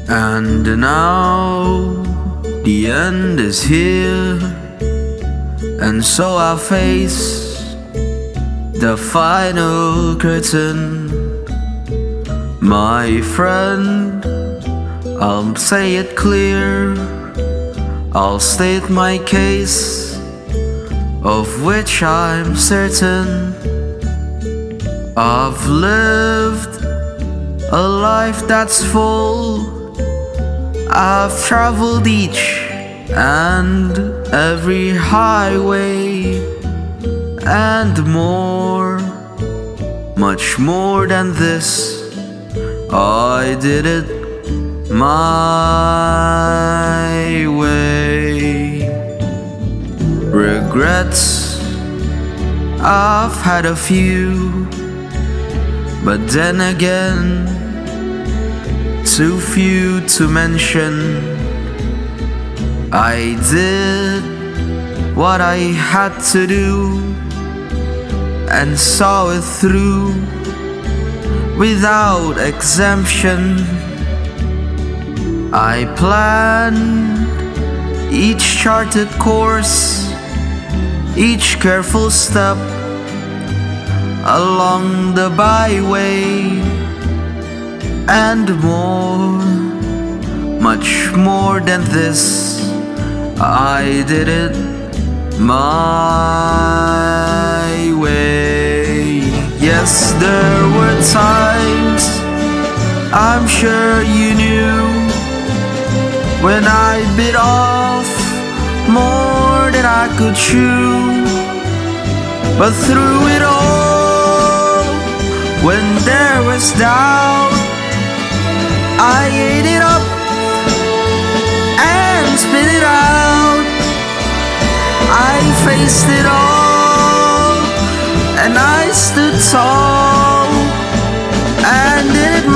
And now the end is here, and so I face the final curtain. My friend, I'll say it clear, I'll state my case, of which I'm certain. I've lived a life that's full. I've traveled each and every highway and more, much more than this. I did it my way. Regrets, I've had a few, but then again, too few to mention. I did what I had to do and saw it through without exemption. I planned each charted course, each careful step along the byway, and more, much more than this. I did it my way. Yes, there were times, I'm sure you knew, when I bit off more than I could chew. But through it all, when there was doubt, I ate it up and spit it out. I faced it all, and I stood tall and did it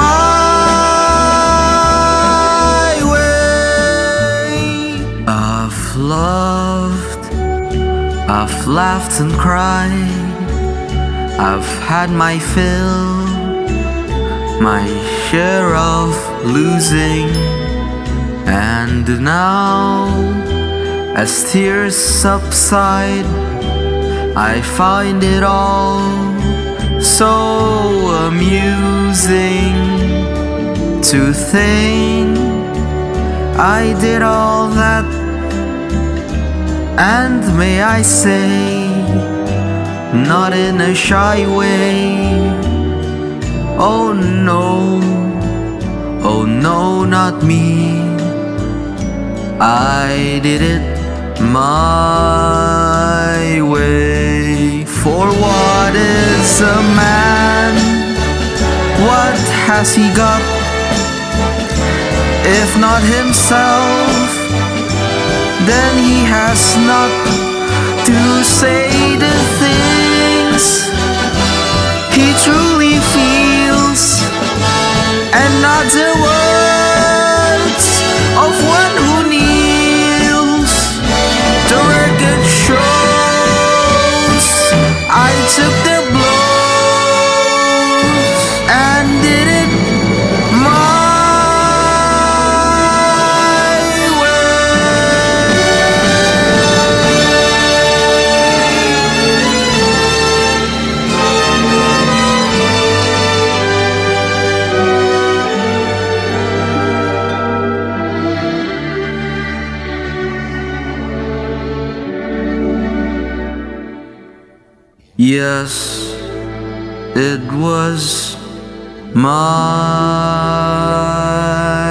my way. I've loved, I've laughed and cried, I've had my fill, my share of losing. And now, as tears subside, I find it all so amusing to think I did all that. And may I say, not in a shy way, oh no, oh no, not me. I did it my way. For what is a man? What has he got, if not himself? Then he has not to say the things he truly feels, and not the words of one who kneels. The record shows I took the blows and did it my Yes, it was my